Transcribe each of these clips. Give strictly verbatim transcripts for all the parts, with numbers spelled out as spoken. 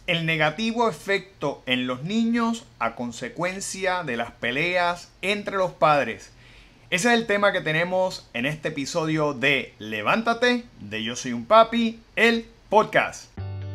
el negativo efecto en los niños a consecuencia de las peleas entre los padres. Ese es el tema que tenemos en este episodio de Levántate, de Yo Soy un Papi, el podcast.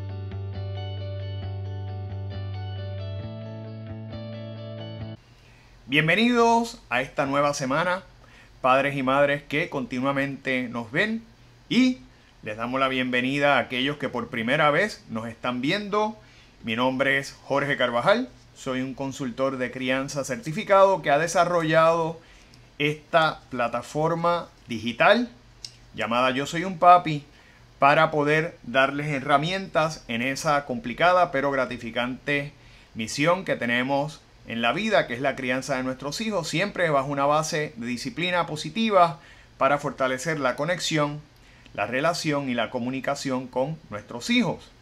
Bienvenidos a esta nueva semana, padres y madres que continuamente nos ven, y les damos la bienvenida a aquellos que por primera vez nos están viendo. Mi nombre es Jorge Carvajal, soy un consultor de crianza certificado que ha desarrollado esta plataforma digital llamada Yo Soy un Papi para poder darles herramientas en esa complicada pero gratificante misión que tenemos en la vida, que es la crianza de nuestros hijos, siempre bajo una base de disciplina positiva para fortalecer la conexión, la relación y la comunicación con nuestros hijos.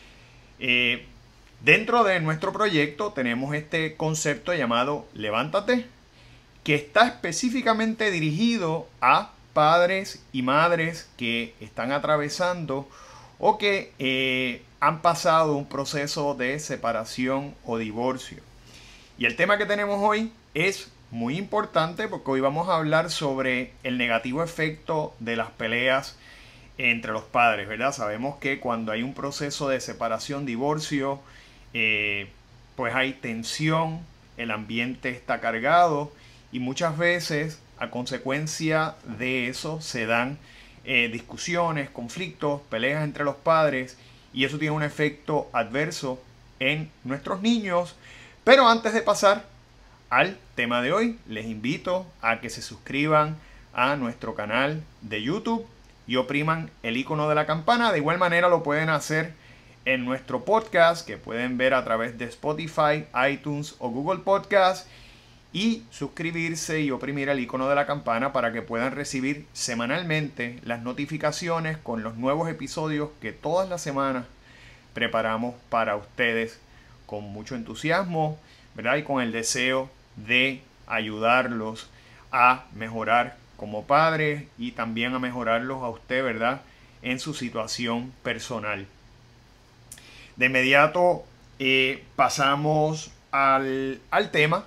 Eh, dentro de nuestro proyecto tenemos este concepto llamado Levántate, que está específicamente dirigido a padres y madres que están atravesando o que eh, han pasado un proceso de separación o divorcio. Y el tema que tenemos hoy es muy importante porque hoy vamos a hablar sobre el negativo efecto de las peleas entre los padres, ¿verdad? Sabemos que cuando hay un proceso de separación, divorcio, eh, pues hay tensión, el ambiente está cargado y muchas veces a consecuencia de eso se dan eh, discusiones, conflictos, peleas entre los padres, y eso tiene un efecto adverso en nuestros niños. Pero antes de pasar al tema de hoy, les invito a que se suscriban a nuestro canal de YouTube y opriman el icono de la campana. De igual manera lo pueden hacer en nuestro podcast, que pueden ver a través de Spotify, iTunes o Google Podcast, y suscribirse y oprimir el icono de la campana para que puedan recibir semanalmente las notificaciones con los nuevos episodios que todas las semanas preparamos para ustedes con mucho entusiasmo, ¿verdad? Y con el deseo de ayudarlos a mejorar como padres y también a mejorarlos a usted, ¿verdad?, en su situación personal. De inmediato eh, pasamos al, al tema,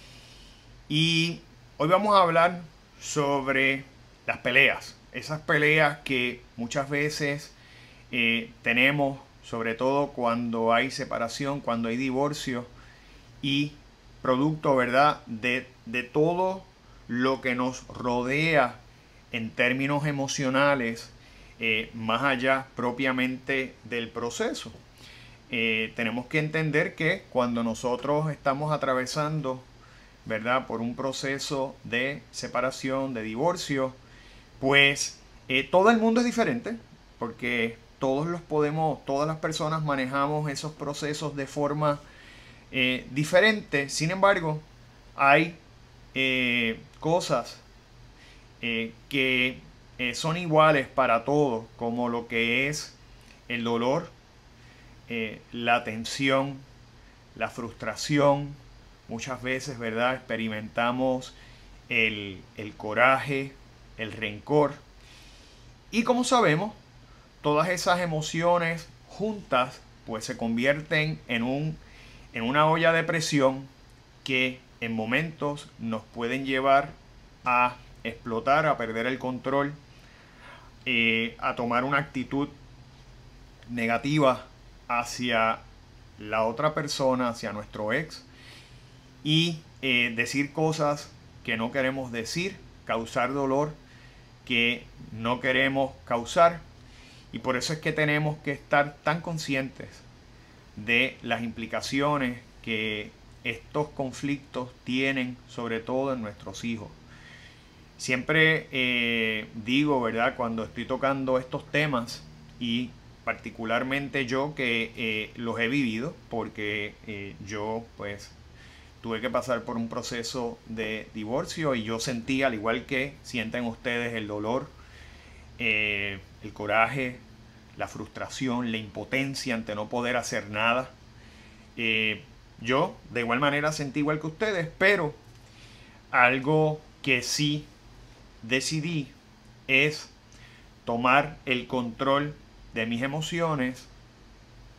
y hoy vamos a hablar sobre las peleas. Esas peleas que muchas veces eh, tenemos, sobre todo cuando hay separación, cuando hay divorcio, y producto, ¿verdad?, de, de todo lo que nos rodea en términos emocionales, eh, más allá propiamente del proceso. Eh, tenemos que entender que cuando nosotros estamos atravesando, ¿verdad?, por un proceso de separación, de divorcio, pues eh, todo el mundo es diferente, porque todos los podemos, todas las personas manejamos esos procesos de forma eh, diferente. Sin embargo, hay eh, cosas eh, que eh, son iguales para todos, como lo que es el dolor, eh, la tensión, la frustración. Muchas veces, ¿verdad?, experimentamos el, el coraje, el rencor. Y como sabemos, todas esas emociones juntas pues se convierten en, un, en una olla de presión que en momentos nos pueden llevar a explotar, a perder el control, eh, a tomar una actitud negativa hacia la otra persona, hacia nuestro ex, y eh, decir cosas que no queremos decir, causar dolor que no queremos causar. Y por eso es que tenemos que estar tan conscientes de las implicaciones que estos conflictos tienen, sobre todo en nuestros hijos. Siempre eh, digo, ¿verdad?, cuando estoy tocando estos temas, y particularmente yo que eh, los he vivido, porque eh, yo pues tuve que pasar por un proceso de divorcio, y yo sentí, al igual que sienten ustedes, el dolor, eh, el coraje, la frustración, la impotencia ante no poder hacer nada. Eh, yo de igual manera sentí igual que ustedes, pero algo que sí decidí es tomar el control de mis emociones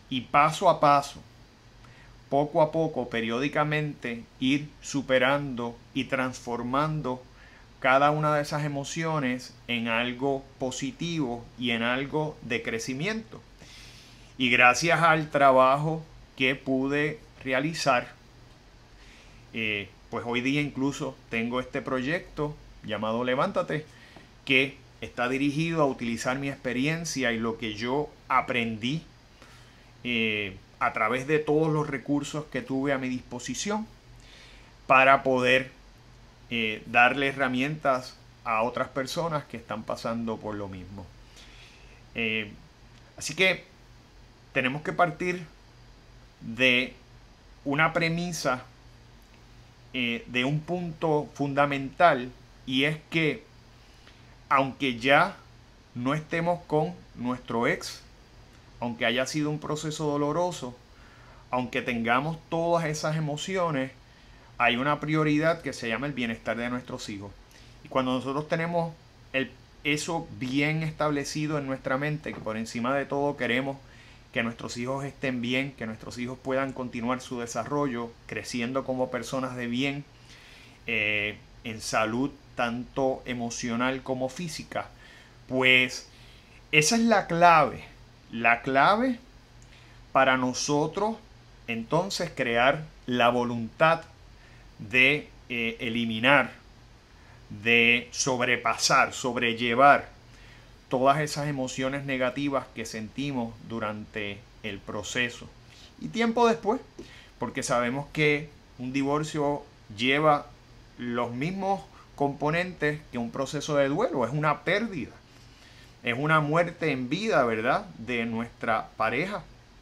y paso a paso, poco a poco, periódicamente, ir superando y transformando cada una de esas emociones en algo positivo y en algo de crecimiento. Y gracias al trabajo que pude realizar, eh, pues hoy día incluso tengo este proyecto llamado Levántate, que está dirigido a utilizar mi experiencia y lo que yo aprendí eh, a través de todos los recursos que tuve a mi disposición para poder eh, darle herramientas a otras personas que están pasando por lo mismo. Eh, así que tenemos que partir de una premisa, eh, de un punto fundamental, y es que aunque ya no estemos con nuestro ex, aunque haya sido un proceso doloroso, aunque tengamos todas esas emociones, hay una prioridad que se llama el bienestar de nuestros hijos. Y cuando nosotros tenemos el, eso bien establecido en nuestra mente, que por encima de todo queremos que nuestros hijos estén bien, que nuestros hijos puedan continuar su desarrollo, creciendo como personas de bien, eh, en salud tanto emocional como física, pues esa es la clave, la clave para nosotros entonces crear la voluntad de eh, eliminar, de sobrepasar, sobrellevar todas esas emociones negativas que sentimos durante el proceso y tiempo después, porque sabemos que un divorcio lleva los mismos componentes que un proceso de duelo. Es una pérdida, es una muerte en vida, ¿verdad?, de nuestra pareja.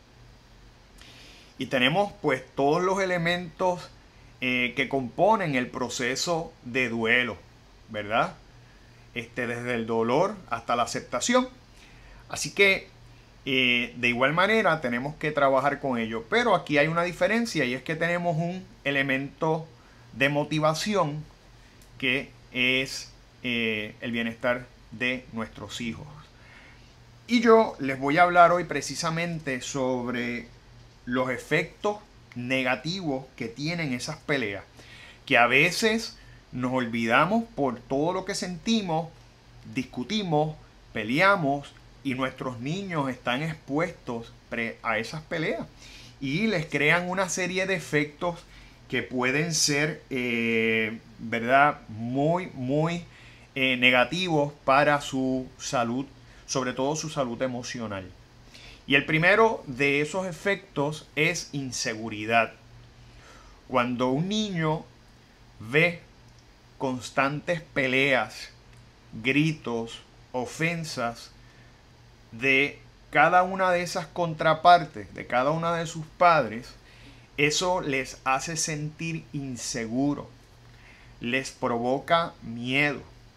Y tenemos pues todos los elementos eh, que componen el proceso de duelo, ¿verdad? Este, desde el dolor hasta la aceptación. Así que eh, de igual manera tenemos que trabajar con ello. Pero aquí hay una diferencia, y es que tenemos un elemento de motivación que es eh, el bienestar de nuestros hijos. Y yo les voy a hablar hoy precisamente sobre los efectos negativos que tienen esas peleas, que a veces nos olvidamos por todo lo que sentimos, discutimos, peleamos, y nuestros niños están expuestos a esas peleas y les crean una serie de efectos que pueden ser, eh, ¿verdad?, muy, muy eh, negativos para su salud, sobre todo su salud emocional. Y el primero de esos efectos es inseguridad. Cuando un niño ve constantes peleas, gritos, ofensas de cada una de esas contrapartes, de cada una de sus padres, eso les hace sentir inseguro, les provoca miedo.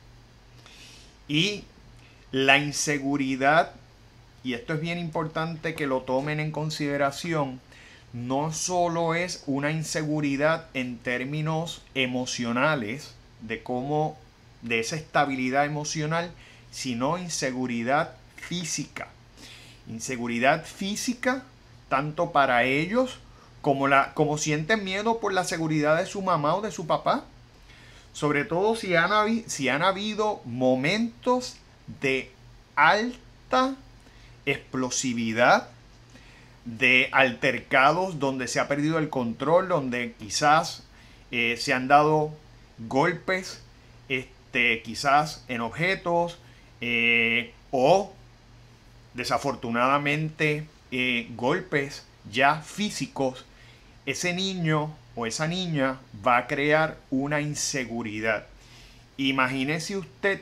Y la inseguridad, y esto es bien importante que lo tomen en consideración, no solo es una inseguridad en términos emocionales, de cómo, de esa estabilidad emocional, sino inseguridad física. Inseguridad física tanto para ellos como, la, como sienten miedo por la seguridad de su mamá o de su papá. Sobre todo si han, habi, si han habido momentos de alta explosividad, de altercados donde se ha perdido el control, donde quizás eh, se han dado golpes, este, quizás en objetos, eh, o desafortunadamente eh, golpes ya físicos. Ese niño o esa niña va a crear una inseguridad. Imagínese usted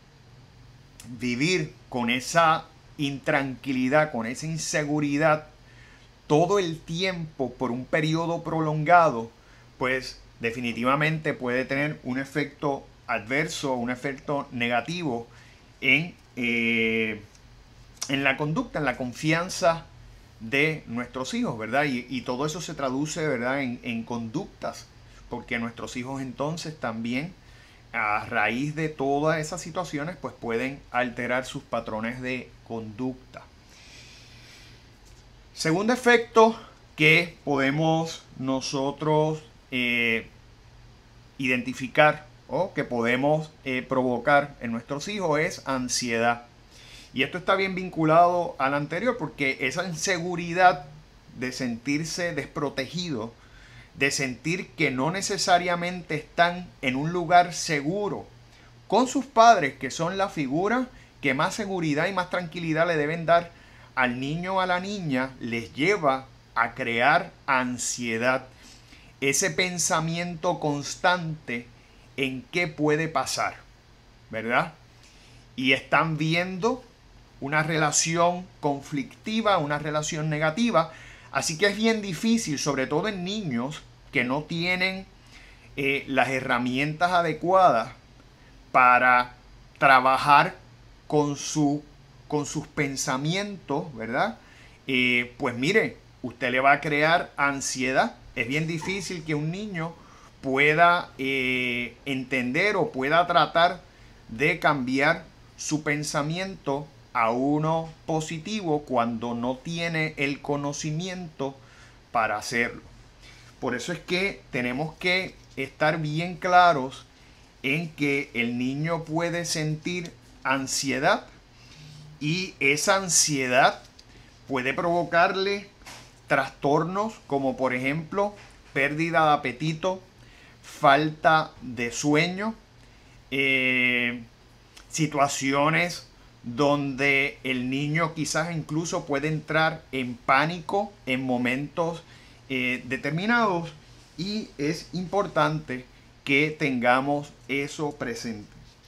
vivir con esa intranquilidad, con esa inseguridad todo el tiempo por un periodo prolongado, pues definitivamente puede tener un efecto adverso, un efecto negativo en, eh, en la conducta, en la confianza de nuestros hijos, ¿verdad? Y, y todo eso se traduce, ¿verdad?, en, en conductas, porque nuestros hijos entonces también, a raíz de todas esas situaciones, pues pueden alterar sus patrones de conducta. Segundo efecto que podemos nosotros eh, identificar o que podemos eh, provocar en nuestros hijos es ansiedad. Y esto está bien vinculado al anterior porque esa inseguridad de sentirse desprotegido, de sentir que no necesariamente están en un lugar seguro con sus padres, que son la figura que más seguridad y más tranquilidad le deben dar al niño o a la niña, les lleva a crear ansiedad. Ese pensamiento constante en qué puede pasar, ¿verdad? Y están viendo una relación conflictiva, una relación negativa. Así que es bien difícil, sobre todo en niños que no tienen eh, las herramientas adecuadas para trabajar con, su, con sus pensamientos, ¿verdad? Eh, pues mire, usted le va a crear ansiedad. Es bien difícil que un niño pueda eh, entender o pueda tratar de cambiar su pensamiento a uno positivo cuando no tiene el conocimiento para hacerlo. Por eso es que tenemos que estar bien claros en que el niño puede sentir ansiedad y esa ansiedad puede provocarle trastornos como por ejemplo pérdida de apetito, falta de sueño, eh, situaciones donde el niño quizás incluso puede entrar en pánico en momentos eh, determinados, y es importante que tengamos eso presente.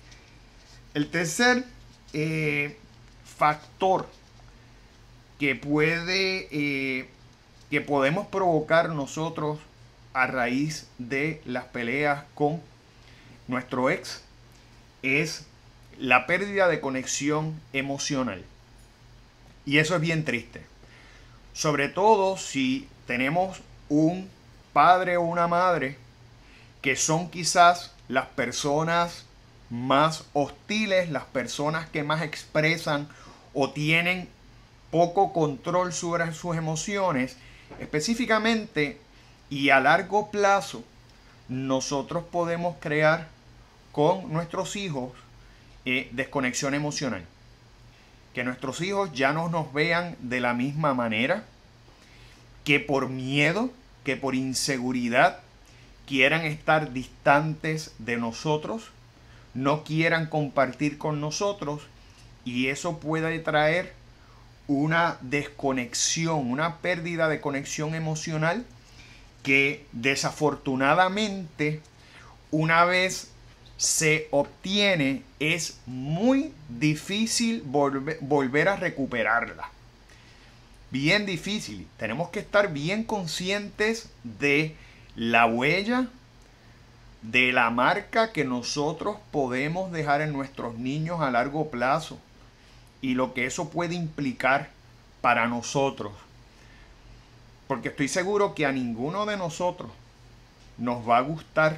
El tercer eh, factor que puede eh, que podemos provocar nosotros a raíz de las peleas con nuestro ex es la pérdida de conexión emocional. Y eso es bien triste. Sobre todo si tenemos un padre o una madre que son quizás las personas más hostiles, las personas que más expresan o tienen poco control sobre sus emociones. Específicamente y a largo plazo, nosotros podemos crear con nuestros hijos eh, desconexión emocional. Que nuestros hijos ya no nos vean de la misma manera, que por miedo, que por inseguridad quieran estar distantes de nosotros, no quieran compartir con nosotros, y eso puede traer una desconexión, una pérdida de conexión emocional que desafortunadamente una vez se obtiene es muy difícil volver, volver a recuperarla. Bien difícil. Tenemos que estar bien conscientes de la huella, de la marca que nosotros podemos dejar en nuestros niños a largo plazo y lo que eso puede implicar para nosotros. Porque estoy seguro que a ninguno de nosotros nos va a gustar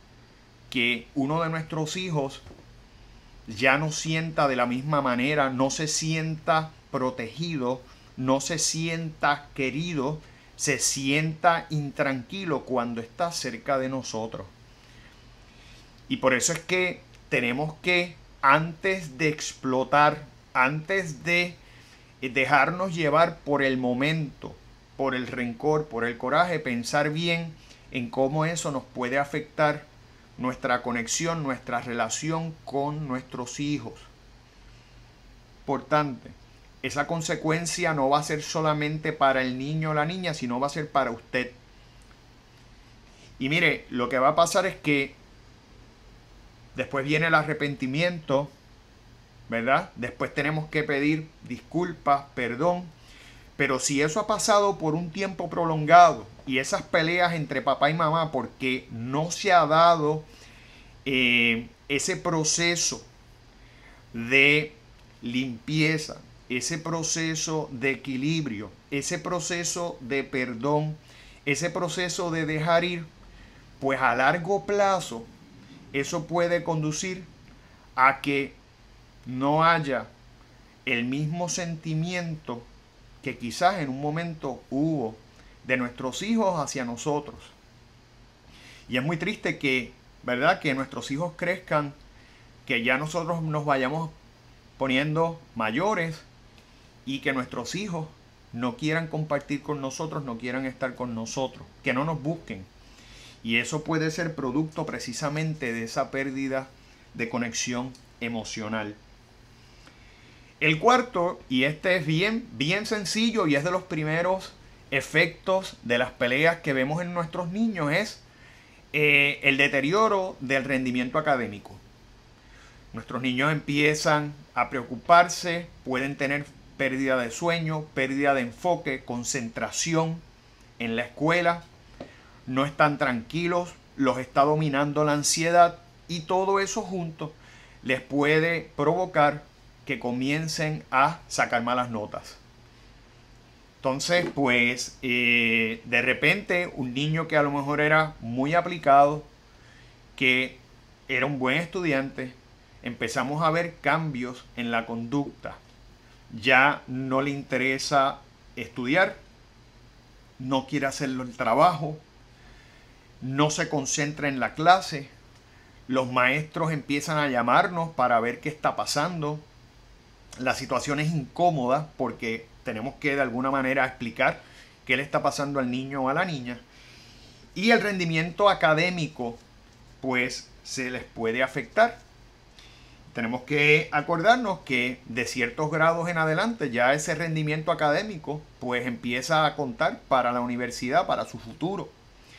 que uno de nuestros hijos ya no sienta de la misma manera, no se sienta protegido, no se sienta querido, se sienta intranquilo cuando está cerca de nosotros. Y por eso es que tenemos que, antes de explotar, antes de dejarnos llevar por el momento, por el rencor, por el coraje, pensar bien en cómo eso nos puede afectar nuestra conexión, nuestra relación con nuestros hijos. Importante, esa consecuencia no va a ser solamente para el niño o la niña, sino va a ser para usted. Y mire, lo que va a pasar es que después viene el arrepentimiento, ¿verdad? Después tenemos que pedir disculpas, perdón. Pero si eso ha pasado por un tiempo prolongado y esas peleas entre papá y mamá porque no se ha dado eh, ese proceso de limpieza, ese proceso de equilibrio, ese proceso de perdón, ese proceso de dejar ir, pues a largo plazo eso puede conducir a que no haya el mismo sentimiento que quizás en un momento hubo de nuestros hijos hacia nosotros. Y es muy triste que, ¿verdad?, que nuestros hijos crezcan, que ya nosotros nos vayamos poniendo mayores y que nuestros hijos no quieran compartir con nosotros, no quieran estar con nosotros, que no nos busquen. Y eso puede ser producto precisamente de esa pérdida de conexión emocional. El cuarto, y este es bien, bien sencillo y es de los primeros efectos de las peleas que vemos en nuestros niños, es eh, el deterioro del rendimiento académico. Nuestros niños empiezan a preocuparse, pueden tener pérdida de sueño, pérdida de enfoque, concentración en la escuela, no están tranquilos, los está dominando la ansiedad y todo eso junto les puede provocar que comiencen a sacar malas notas. Entonces, pues, eh, de repente, un niño que a lo mejor era muy aplicado, que era un buen estudiante, empezamos a ver cambios en la conducta. Ya no le interesa estudiar, no quiere hacer el trabajo, no se concentra en la clase, los maestros empiezan a llamarnos para ver qué está pasando. La situación es incómoda porque tenemos que de alguna manera explicar qué le está pasando al niño o a la niña. Y el rendimiento académico, pues, se les puede afectar. Tenemos que acordarnos que de ciertos grados en adelante ya ese rendimiento académico pues empieza a contar para la universidad, para su futuro.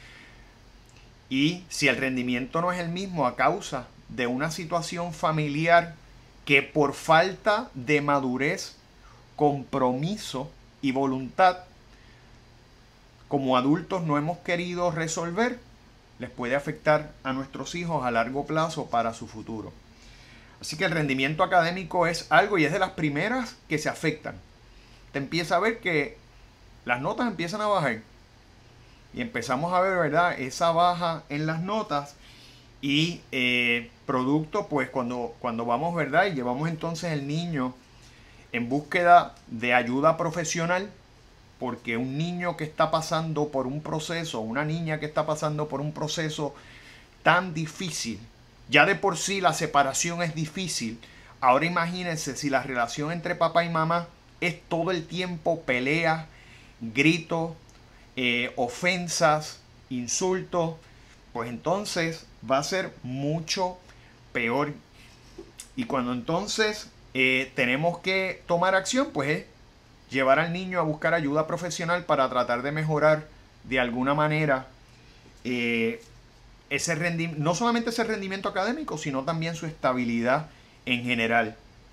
Y si el rendimiento no es el mismo a causa de una situación familiar que por falta de madurez, compromiso y voluntad, como adultos no hemos querido resolver, les puede afectar a nuestros hijos a largo plazo para su futuro. Así que el rendimiento académico es algo y es de las primeras que se afectan. Te empieza a ver que las notas empiezan a bajar. Y empezamos a ver, ¿verdad?, esa baja en las notas. Y eh, producto, pues cuando, cuando vamos, ¿verdad?, y llevamos entonces el niño en búsqueda de ayuda profesional, porque un niño que está pasando por un proceso, una niña que está pasando por un proceso tan difícil, ya de por sí la separación es difícil. Ahora imagínense si la relación entre papá y mamá es todo el tiempo pelea, gritos, eh, ofensas, insultos, pues entonces va a ser mucho peor. Y cuando entonces eh, tenemos que tomar acción, pues es llevar al niño a buscar ayuda profesional para tratar de mejorar de alguna manera eh, ese rendimiento, no solamente ese rendimiento académico, sino también su estabilidad en general.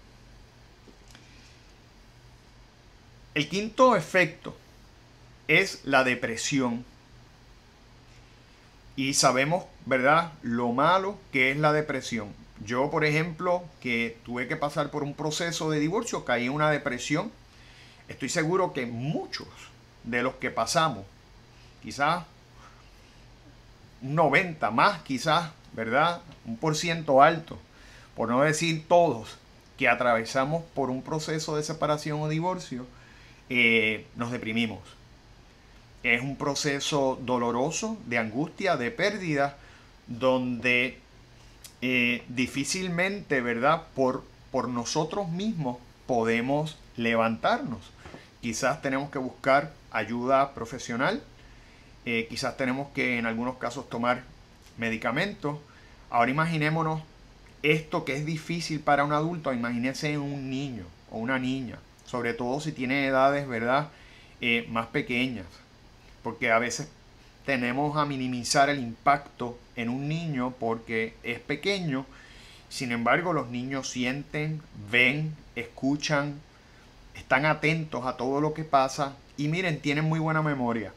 El quinto efecto es la depresión. Y sabemos, ¿verdad?, lo malo que es la depresión. Yo, por ejemplo, que tuve que pasar por un proceso de divorcio, caí en una depresión. Estoy seguro que muchos de los que pasamos, quizás un noventa más quizás, ¿verdad?, un por ciento alto, por no decir todos, que atravesamos por un proceso de separación o divorcio, eh, nos deprimimos. Es un proceso doloroso, de angustia, de pérdida, donde eh, difícilmente, ¿verdad?, por, por nosotros mismos podemos levantarnos. Quizás tenemos que buscar ayuda profesional, eh, quizás tenemos que en algunos casos tomar medicamentos. Ahora imaginémonos esto que es difícil para un adulto, imagínense un niño o una niña, sobre todo si tiene edades, ¿verdad?, eh, más pequeñas, porque a veces tenemos a minimizar el impacto en un niño porque es pequeño. Sin embargo, los niños sienten, ven, escuchan, están atentos a todo lo que pasa y miren, tienen muy buena memoria.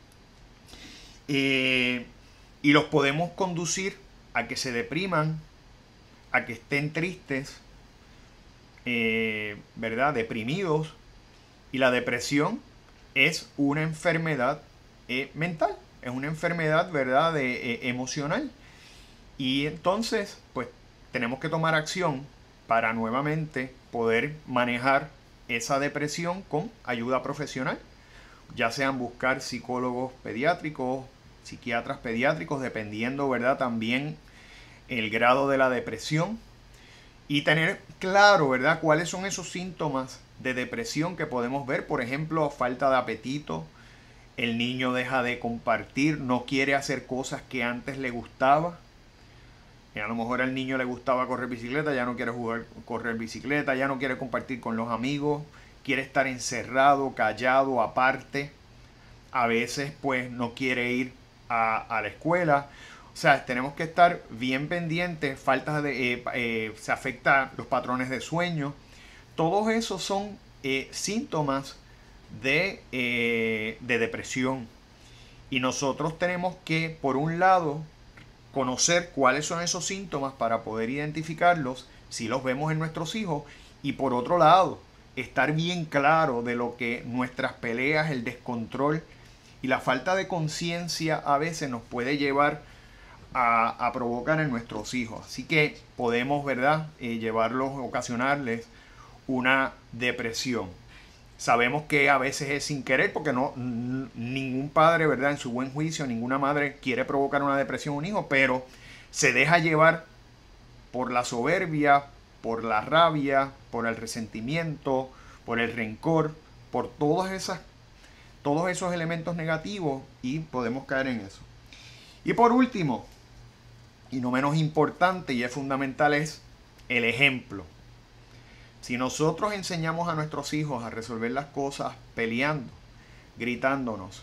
Eh, y los podemos conducir a que se depriman, a que estén tristes, eh, ¿verdad?, deprimidos. Y la depresión es una enfermedad eh, mental, es una enfermedad, ¿verdad?, de, eh, emocional. Y entonces, pues, tenemos que tomar acción para nuevamente poder manejar esa depresión con ayuda profesional, ya sean buscar psicólogos pediátricos, psiquiatras pediátricos, dependiendo, ¿verdad?, también el grado de la depresión, y tener claro, ¿verdad?, cuáles son esos síntomas de depresión que podemos ver. Por ejemplo, falta de apetito, el niño deja de compartir, no quiere hacer cosas que antes le gustaba. A lo mejor al niño le gustaba correr bicicleta, ya no quiere jugar, correr bicicleta, ya no quiere compartir con los amigos, quiere estar encerrado, callado, aparte. A veces pues no quiere ir a, a la escuela. O sea, tenemos que estar bien pendientes. Faltas de, eh, eh, se afecta los patrones de sueño. Todos esos son eh, síntomas de, eh, de depresión. Y nosotros tenemos que, por un lado, conocer cuáles son esos síntomas para poder identificarlos si los vemos en nuestros hijos, y por otro lado, estar bien claro de lo que nuestras peleas, el descontrol y la falta de conciencia a veces nos puede llevar a, a provocar en nuestros hijos. Así que podemos, ¿verdad?, eh, llevarlos, ocasionarles una depresión. Sabemos que a veces es sin querer, porque no ningún padre, ¿verdad?, en su buen juicio, ninguna madre quiere provocar una depresión a un hijo, pero se deja llevar por la soberbia, por la rabia, por el resentimiento, por el rencor, por todas esas, todos esos elementos negativos, y podemos caer en eso. Y por último, y no menos importante y es fundamental, es el ejemplo. Si nosotros enseñamos a nuestros hijos a resolver las cosas peleando, gritándonos,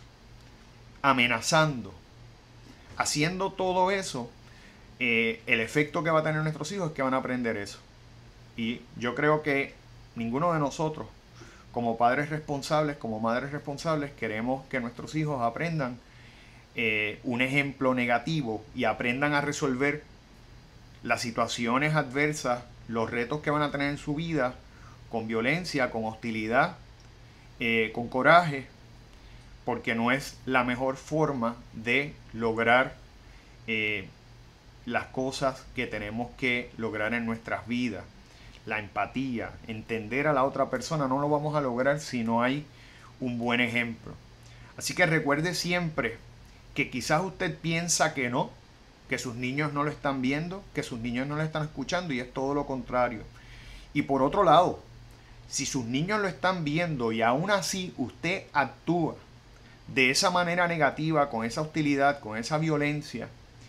amenazando, haciendo todo eso, eh, el efecto que va a tener nuestros hijos es que van a aprender eso. Y yo creo que ninguno de nosotros, como padres responsables, como madres responsables, queremos que nuestros hijos aprendan eh, un ejemplo negativo y aprendan a resolver las situaciones adversas, los retos que van a tener en su vida, con violencia, con hostilidad, eh, con coraje, porque no es la mejor forma de lograr eh, las cosas que tenemos que lograr en nuestras vidas. La empatía, entender a la otra persona, no lo vamos a lograr si no hay un buen ejemplo. Así que recuerde siempre que quizás usted piensa que no, que sus niños no lo están viendo, que sus niños no lo están escuchando, y es todo lo contrario. Y por otro lado, si sus niños lo están viendo y aún así usted actúa de esa manera negativa, con esa hostilidad, con esa violencia,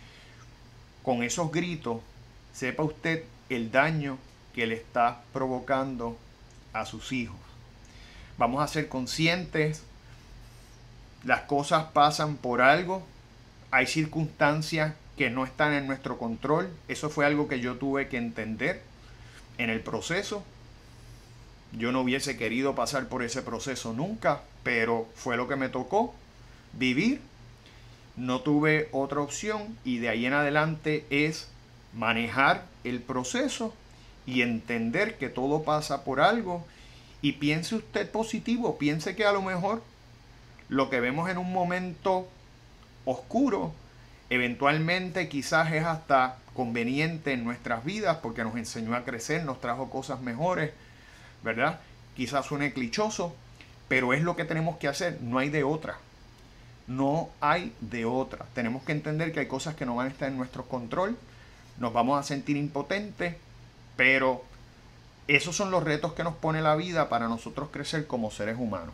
con esos gritos, sepa usted el daño que le está provocando a sus hijos. Vamos a ser conscientes, las cosas pasan por algo, hay circunstancias que no están en nuestro control. Eso fue algo que yo tuve que entender en el proceso. Yo no hubiese querido pasar por ese proceso nunca, pero fue lo que me tocó vivir. No tuve otra opción, y de ahí en adelante es manejar el proceso y entender que todo pasa por algo. Y piense usted positivo, piense que a lo mejor lo que vemos en un momento oscuro, eventualmente quizás es hasta conveniente en nuestras vidas, porque nos enseñó a crecer, nos trajo cosas mejores, ¿verdad? Quizás suene clichoso, pero es lo que tenemos que hacer, no hay de otra. No hay de otra. Tenemos que entender que hay cosas que no van a estar en nuestro control, nos vamos a sentir impotentes, pero esos son los retos que nos pone la vida para nosotros crecer como seres humanos.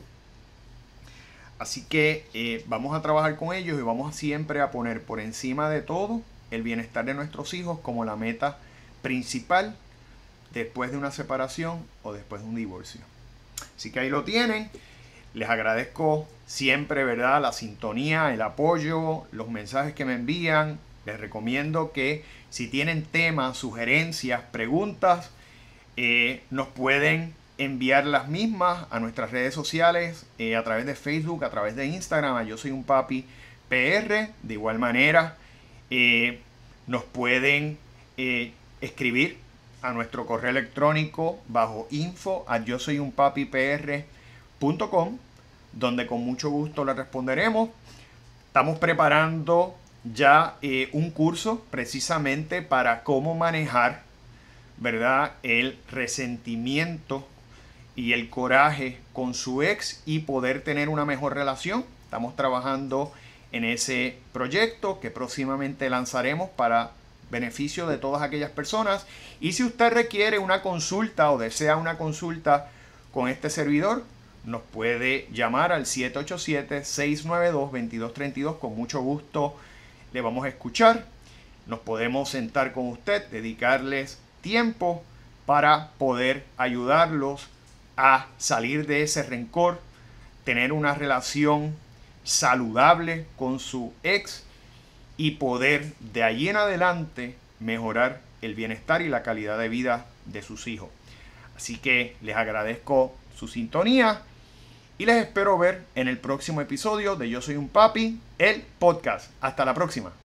Así que eh, vamos a trabajar con ellos, y vamos siempre a poner por encima de todo el bienestar de nuestros hijos como la meta principal después de una separación o después de un divorcio. Así que ahí lo tienen. Les agradezco siempre, ¿verdad?, la sintonía, el apoyo, los mensajes que me envían. Les recomiendo que si tienen temas, sugerencias, preguntas, eh, nos pueden enviar las mismas a nuestras redes sociales, eh, a través de Facebook, a través de Instagram, a Yo Soy Un Papi P R. De igual manera, eh, nos pueden eh, escribir a nuestro correo electrónico bajo info arroba yo soy un papi p r punto com, donde con mucho gusto le responderemos. Estamos preparando ya eh, un curso precisamente para cómo manejar, ¿verdad?, el resentimiento y el coraje con su ex y poder tener una mejor relación. Estamos trabajando en ese proyecto que próximamente lanzaremos para beneficio de todas aquellas personas. Y si usted requiere una consulta o desea una consulta con este servidor, nos puede llamar al siete ocho siete, seis nueve dos, dos dos tres dos. Con mucho gusto le vamos a escuchar. Nos podemos sentar con usted, dedicarles tiempo para poder ayudarlos a salir de ese rencor, tener una relación saludable con su ex y poder de allí en adelante mejorar el bienestar y la calidad de vida de sus hijos. Así que les agradezco su sintonía y les espero ver en el próximo episodio de Yo Soy un Papi, el podcast. Hasta la próxima.